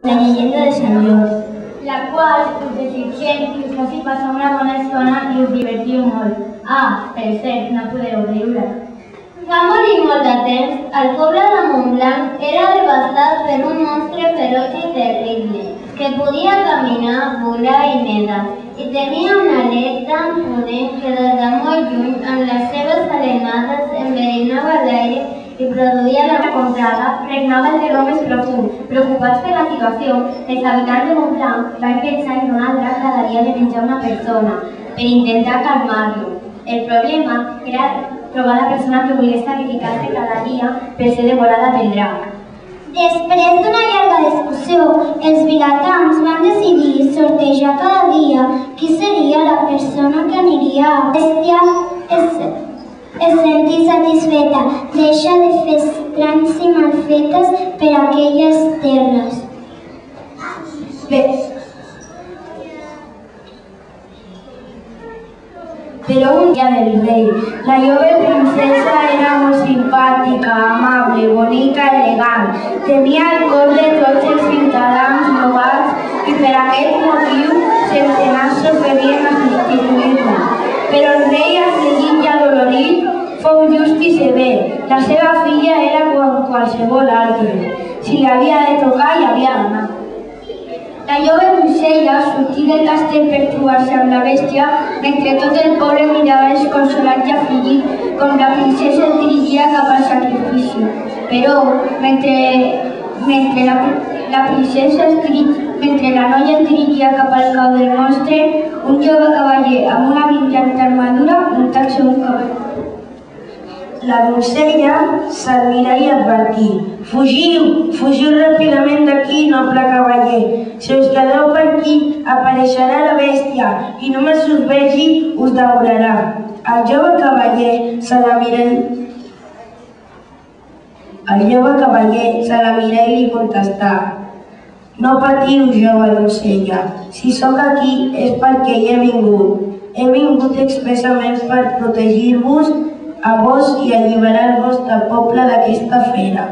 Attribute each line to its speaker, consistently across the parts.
Speaker 1: La leyenda de Sant Jordi, la qual us desitgem que us faci passar una bona estona i us divertiu molt. Per cert, no podeu riure. Fa molt i molt de temps, el poble de Montblanc era devastat per un monstre feroç i terrible, que podia caminar, volar i nedar, i tenia una llet tan potent que des de molt lluny, amb les seves alenades, enverinava l'aire i produïa la contrada. Regnava el terror més profund. Preocupats per la situació, els habitants de Montblanc van pensar en donar el drac cada dia de menjar una persona per intentar calmar-lo. El problema era trobar la persona que volgués sacrificar-se cada dia per ser devorada pel drac.
Speaker 2: Després d'una llarga discussió, els vilatans van decidir sortejar cada dia qui seria la persona que aniria a bèstia. Es sentí satisfeta, deixa de fer estranys i malfetes per aquelles terres.
Speaker 1: Però un dia del rei, la jove princesa era molt simpàtica, amable, bonica, elegant. Tenia el cor de tots els ciutadans nogats i per aquest motiu centenars s'oferien a substituir-la. Però el rei, afligit i adolorit, fou just i sever. La seva filla era com qualsevol altre. Si li havia de tocar, hi havia d'anar. La jove donzella sortí del castell per trobar-se amb la bèstia, mentre tot el poble mirava desconsolat i afligit, com la princesa es dirigia cap al sacrifici. Però, mentre la noia es dirigia cap al cau del monstre, un jove cavaller amb una brillant armadura muntat sobre un cavall.
Speaker 3: La donzella se'l mirà i advertí: "Fugiu! Fugiu ràpidament d'aquí, noble cavaller! Si us quedeu per aquí, apareixerà la bèstia i només us vegi, us devorarà." El jove cavaller se la mirà i li contestà: "No patiu, jove donzella. Si sóc aquí és perquè hi he vingut. He vingut expressament per protegir-vos a vos i alliberar-vos del poble d'aquesta fera."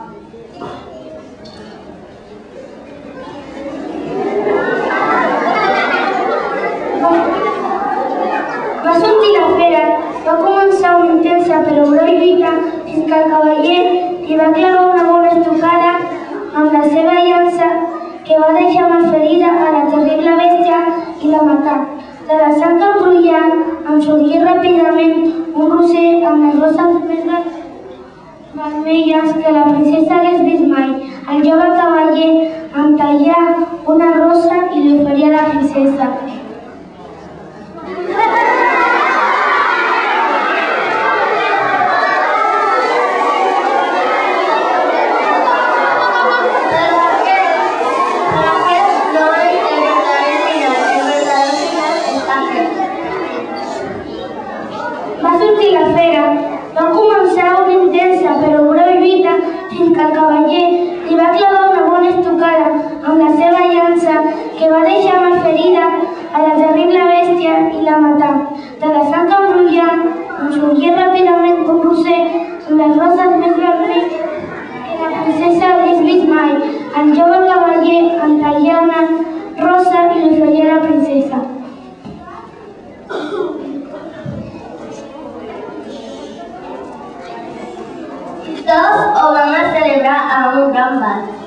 Speaker 2: Va sortir la fera, va començar una intensa però breu lluita fins que el cavaller li va clavar una bona estocada amb la seva llança que va deixar malferida a la terrible bèstia i la matà. De la sang embrollant en sorgí ràpidament un roser amb les roses més vermelles que la princesa hagués vist mai. El jove cavaller en tallà una rosa i li oferia a la princesa. Va sortir la fera, va començar una intensa però breu lluita fins que el cavaller li va clavar una bona estocada amb la seva llança que va deixar malferida a la terrible bèstia i la matà. De la sang embrollant en sorgí ràpidament un roser amb les roses més vermelles que la princesa hagués vist mai. El jove cavaller en tallà una rosa i li oferia a la princesa.
Speaker 1: Tots ho vam celebrar amb un gran ball.